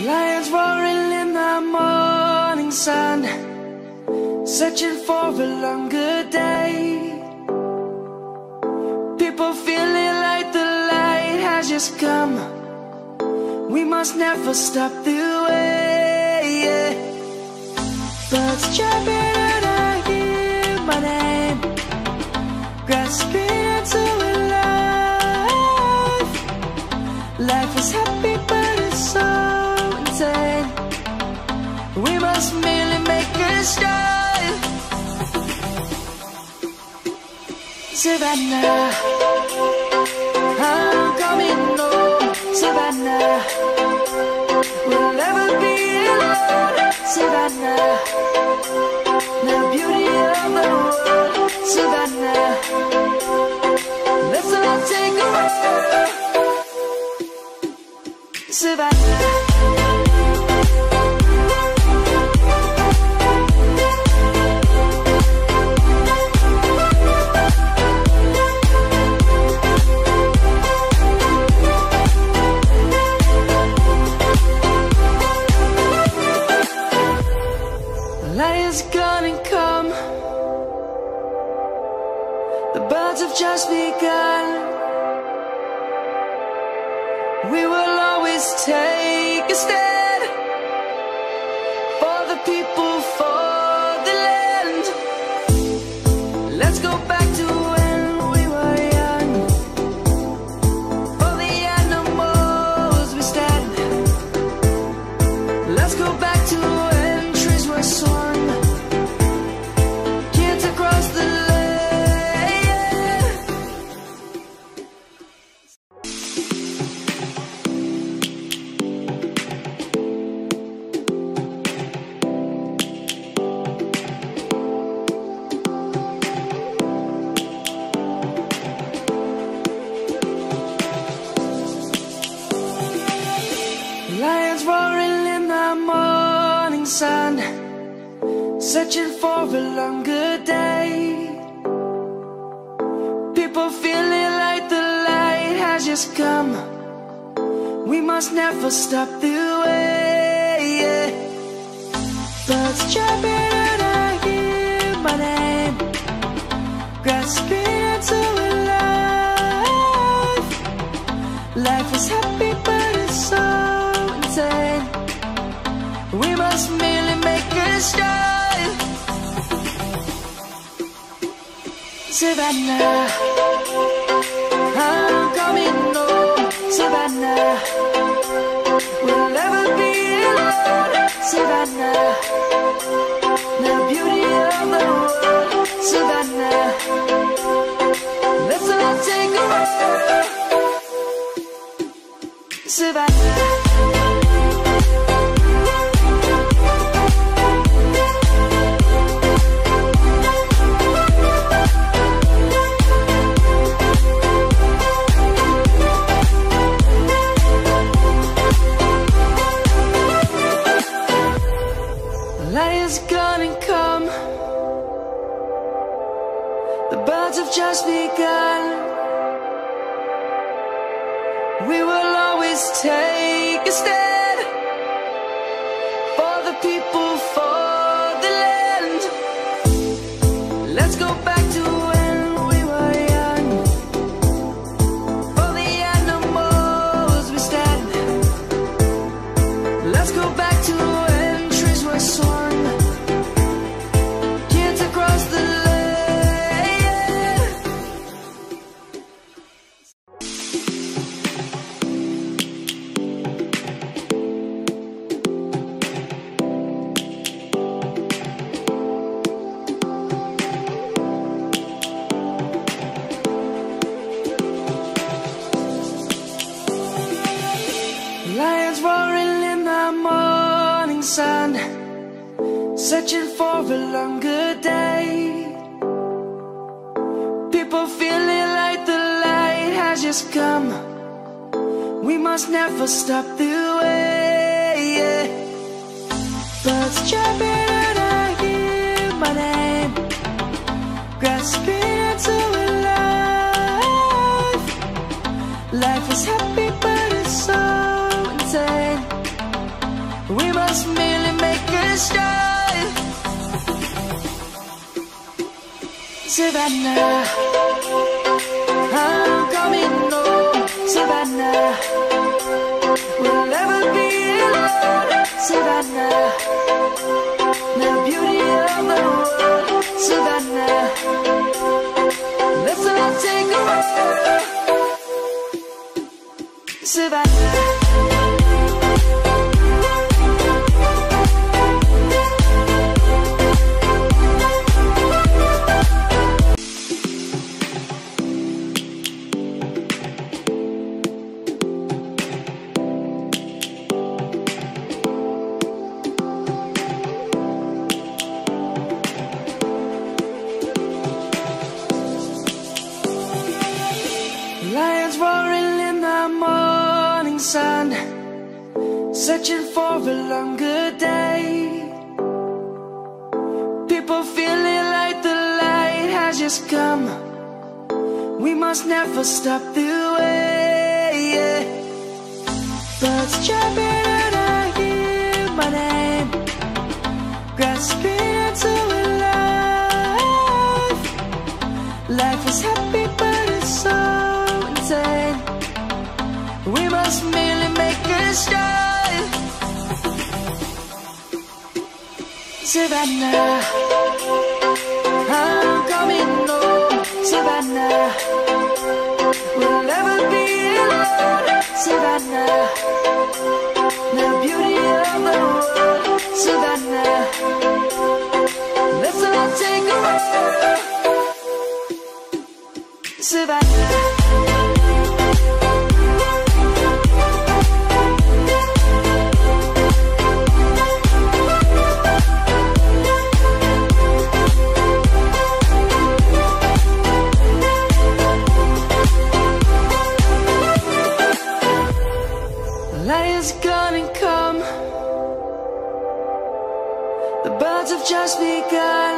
Lions roaring in the morning sun, searching for a longer day. People feeling like the light has just come. We must never stop the way. Birds chirping and I hear my name, grasping into a life. Life is happy but it's so insane. We must merely make a start. Savannah, I'm coming home. Savannah, we'll never be alone. Savannah, the beauty of the world. Savannah, let's all take a walk. Savannah. Lion's gonna come. The birds have just begun. We will always take a stand for the people, for the land. Let's go back to when we were young. For the animals we stand. Let's go back to when trees were swung, kids across the land. Lions roaring in the morning sun, searching for a longer day. People feeling like the light has just come. We must never stop the way. Birds chirping and I hear my name, grasping into a life. Life is happy but it's so insane. We must merely make a start. Savannah, I'm coming home. Savannah, we'll never be alone. Savannah, the beauty of the world. Savannah, let's all take a walk. Savannah. Lion's gonna come. The birds have just begun. We will always take a stand for the people, for the land. Let's go back to when we were young. For the animals we stand. Let's go back to when trees were swung, kids across the land. Lions roaring in the morning sun, searching for a longer day. People feeling like the light has just come. We must never stop the way. Birds chirping and I hear my name, grasping into a life. Life is happy but it's so insane. must merely make a start. Savannah, I'm coming home. Savannah, we'll never be alone. Savannah, the beauty of the world. Savannah, let's all take a walk. Savannah. Lions roaring in the morning sun, searching for a longer day. People feeling like the light has just come. We must never stop the way. Birds chirping and I hear my name, grasping into a life. Life is happy but it's so insane. We must merely make a start. Savannah, I'm coming home. Savannah, we'll never be alone. Savannah, the beauty of the world. Savannah, let's all take a walk. Savannah. Lion's gonna come. The birds have just begun.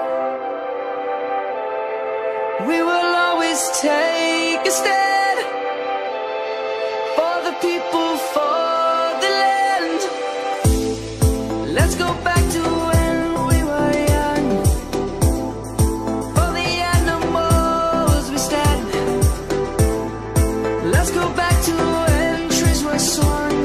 We will always take a stand for the people, for the land. Let's go back to when we were young. For the animals we stand. Let's go back to when trees were swung.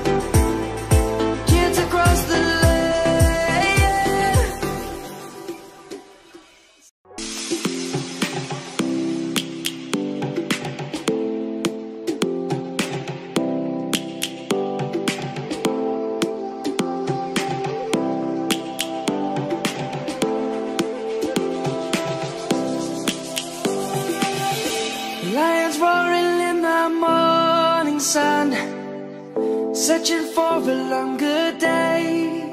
Kids across the land. Lions roaring in the morning sun, searching for a longer day.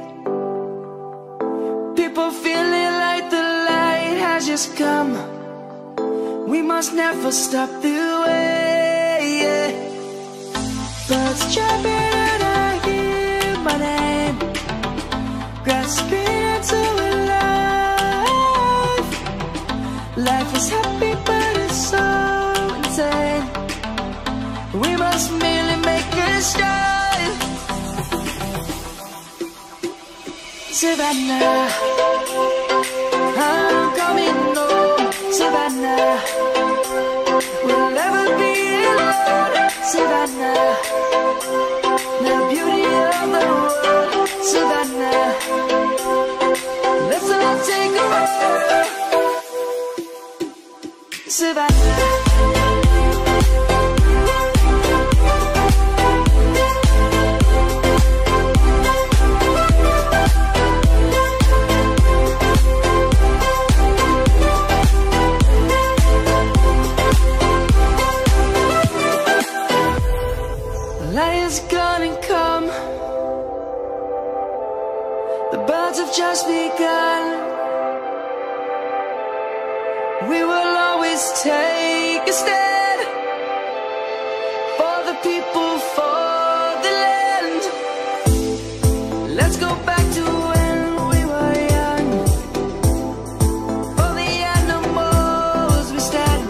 People feeling like the light has just come. We must never stop the way. Birds chirping and I hear my name, grasping into a life. Life is happy but it's so insane. We must merely make a start. Savannah, I'm coming home. Savannah, we'll never be alone. Savannah, the beauty of the world. Savannah, let's all take a walk. Savannah. Lion's gonna come. The birds have just begun. We will always take a stand for the people, for the land. Let's go back to when we were young. For the animals we stand.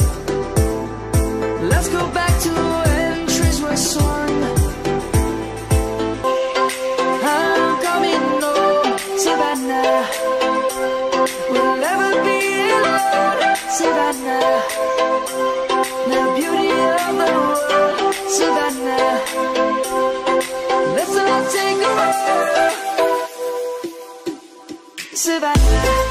Let's go back to when trees were swung. I'm Survive.